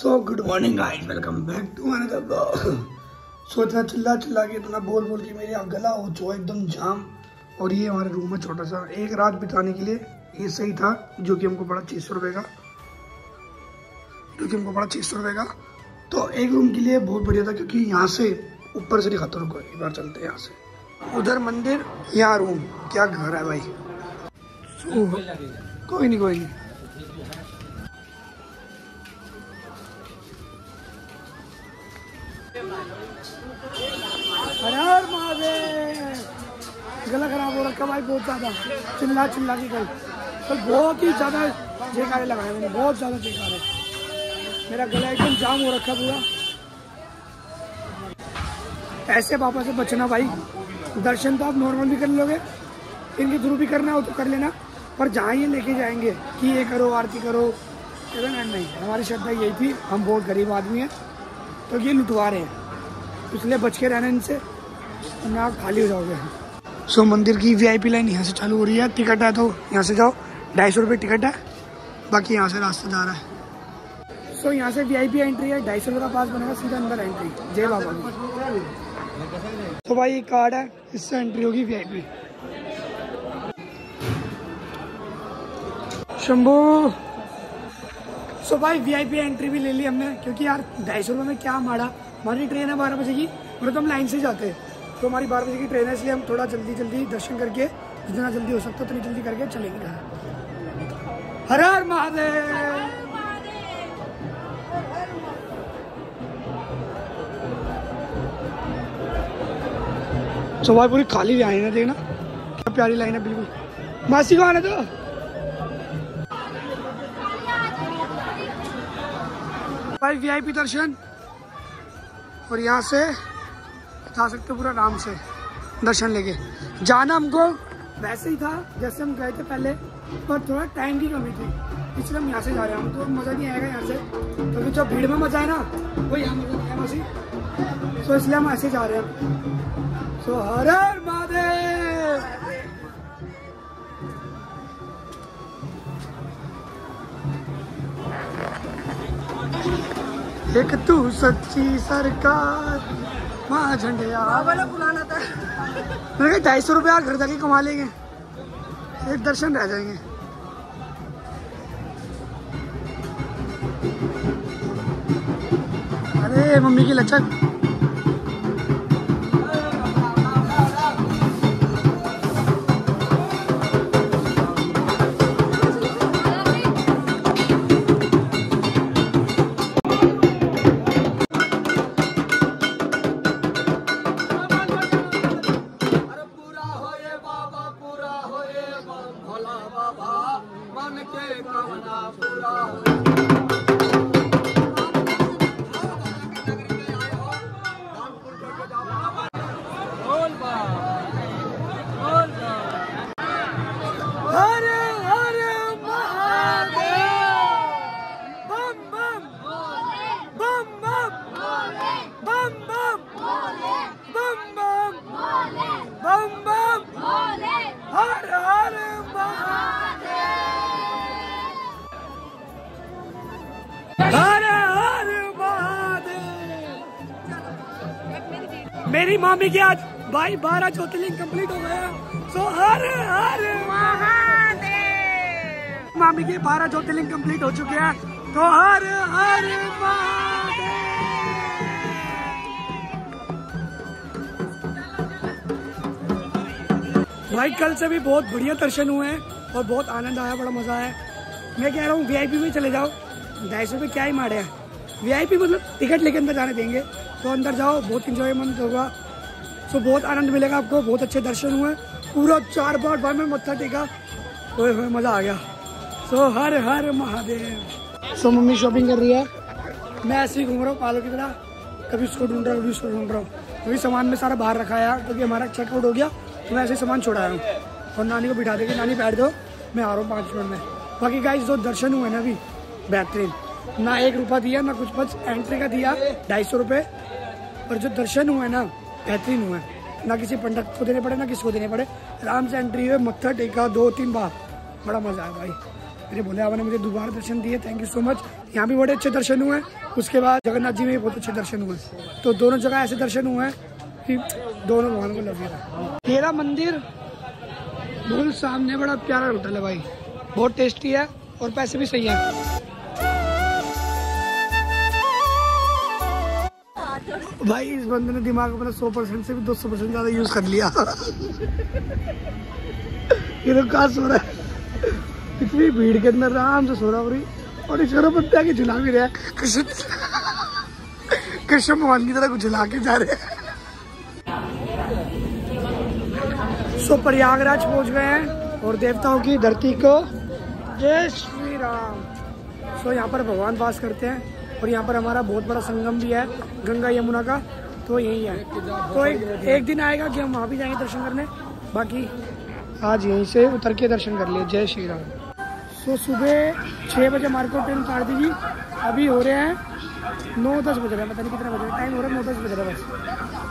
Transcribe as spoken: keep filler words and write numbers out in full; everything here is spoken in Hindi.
So good morning guys, welcome back to another blog. So इतना चिल्ला चिल्ला के इतना बोल बोल के मेरे गला हो चुका एकदम जाम। और ये हमारा रूम है छोटा सा, एक रात बिताने के लिए ये सही था, जो कि हमको पड़ा छः सौ रुपये का जो कि हमको पड़ा छः सौ रुपये का। तो एक रूम के लिए बहुत बढ़िया था, क्योंकि यहाँ से ऊपर से दिखाता हूँ, एक बार चलते हैं यहाँ से। उधर मंदिर, यहाँ रूम, क्या घर है भाई। so, कोई नहीं कोई नहीं हर महादेव। गला खराब हो रखा भाई बहुत ज्यादा, चिल्ला चिल्ला के कल तो बहुत ही ज्यादा जेकारे लगाए मैंने, बहुत ज्यादा जेकारे। मेरा गला एकदम जाम हो रखा पूरा। ऐसे पापा से बचना भाई। दर्शन तो आप नॉर्मल भी कर लोगे, इनके थ्रू भी करना हो तो कर लेना, पर जहाँ ये लेके जाएंगे कि ये करो आरती करो, नहीं। हमारी श्रद्धा यही थी, हम बहुत गरीब आदमी हैं तो ये लुटवा रहे हैं, इसलिए बच के रहना इनसे, वरना आप खाली हो जाओगे। सो so, मंदिर की वीआईपी लाइन यहाँ से चालू हो रही है। टिकट है तो यहाँ से जाओ, ढाई सौ रुपये टिकट है, बाकी यहाँ से रास्ता जा रहा है। सो so, यहाँ से वीआईपी एंट्री है, ढाई सौ रुपये का पास बनेगा, सीधा अंदर एंट्री। जय बाबा की। तो भाई एक कार्ड है, इससे एंट्री होगी वीआईपी। शंभू। सो भाई वीआईपी एंट्री भी ले ली हमने, क्योंकि यार ढाई सौ रुपये में क्या मारा। हमारी ट्रेन है बारह बजे की, और तो हम लाइन से जाते हैं, तो हमारी बारह बजे की ट्रेन है, इसलिए हम थोड़ा जल्दी जल्दी दर्शन करके, जितना जल्दी हो सकता है उतनी जल्दी करके चलेंगे। हर हर महादेव। तो भाई पूरी खाली लाइन है, देखना क्या प्यारी लाइन है बिल्कुल। मासी को आने दो। भाई वीआईपी दर्शन, और यहाँ से जा सकते पूरा आराम से दर्शन लेके। जाना हमको वैसे ही था जैसे हम गए थे पहले, पर थोड़ा टाइम की कमी थी, इसलिए हम यहाँ से जा रहे हैं। हम तो मज़ा नहीं आएगा यहाँ से, क्योंकि तो जो भीड़ में मज़ा है ना, वो यहाँ मज़ा नहीं है मसी, तो इसलिए हम ऐसे जा रहे हैं। सो हर हर महादेव। एक तू सच्ची सरकार, माँ झंडिया वाला बुलाना था। मैंने कहा ढाई सौ रुपया घर जाके कमा लेंगे, एक दर्शन रह जाएंगे। अरे मम्मी की लचक। मेरी मामी की आज भाई बारह ज्योतिर्लिंग कंप्लीट हो गया। सो हर हर महादेव। मामी के बारह ज्योतिर्लिंग कंप्लीट हो चुके हैं, तो हर हर महादेव। भाई कल से भी बहुत बढ़िया दर्शन हुए हैं और बहुत आनंद आया, बड़ा मजा आया। मैं कह रहा हूँ वीआईपी में चले जाओ, ढाई सौ रुपये क्या ही मारे हैं। वीआईपी मतलब टिकट लेके अंदर जाने देंगे, तो अंदर जाओ, बहुत इंजॉयमेंट होगा। सो बहुत आनंद मिलेगा आपको, बहुत अच्छे दर्शन हुए, पूरा चार बार बार में मत्था टेका, ओए होए मजा आ गया। सो हर हर महादेव। सो मम्मी शॉपिंग कर रही है, मैं ऐसे ही घूम रहा हूँ पालो की तरह, कभी उसको ढूंढ रहा हूँ कभी उसको ढूंढ रहा हूँ, क्योंकि सामान में सारा बाहर रखा है यार, क्योंकि हमारा चेकआउट हो गया, तो मैं ऐसे सामान छोड़ाया हूँ। और नानी को बिठा देगी, नानी बैठ दो, मैं आ रहा हूँ पाँच मिनट में। बाकी गाइस जो दर्शन हुए ना अभी बेहतरीन, ना एक रुपया दिया ना कुछ, बस एंट्री का दिया ढाई सौ रुपये, पर जो दर्शन हुए ना बेहतरीन हुए, ना किसी पंडित को देने पड़े ना किसी को देने पड़े, आराम से एंट्री हुए, मत्था टेका दो तीन बार, बड़ा मजा आया भाई। मेरे भोले बाबा ने मुझे दोबारा दर्शन दिए, थैंक यू सो मच। यहाँ भी बड़े अच्छे दर्शन हुए। उसके बाद जगन्नाथ जी में भी बहुत अच्छे दर्शन हुए। तो दोनों जगह ऐसे दर्शन हुए हैं कि दोनों भगवान को लगे रहा। तेरा मंदिर बिल्कुल सामने, बड़ा प्यारा होटल है भाई, बहुत टेस्टी है और पैसे भी सही है। भाई इस बंदे ने दिमाग अपना सौ परसेंट से भी दो सौ परसेंट ज्यादा यूज कर लिया। ये तो कहाँ सो रहा है, इतनी भीड़ के अंदर आराम से सो रहा है और इस तरह पत्ते आके झुला भी रहा है। कृष्ण कृष्ण भगवान की तरह कुछ झुला के जा रहे हैं। सो प्रयागराज पहुंच गए हैं और देवताओं की धरती को जय श्री राम। सो यहाँ पर भगवान वास करते हैं और यहाँ पर हमारा बहुत बड़ा संगम भी है गंगा यमुना का, तो यही है। तो एक, एक दिन आएगा कि हम वहाँ भी जाएंगे दर्शन करने, बाकी आज यहीं से उतर के दर्शन कर लिए। जय श्री राम। सो सुबह छः बजे हमारे को ट्रेन उतार दीजिए, अभी हो रहे हैं नौ दस बज रहे हैं, पता नहीं कितना बज रहा है, टाइम हो रहा है नौ दस बज रहा है बस।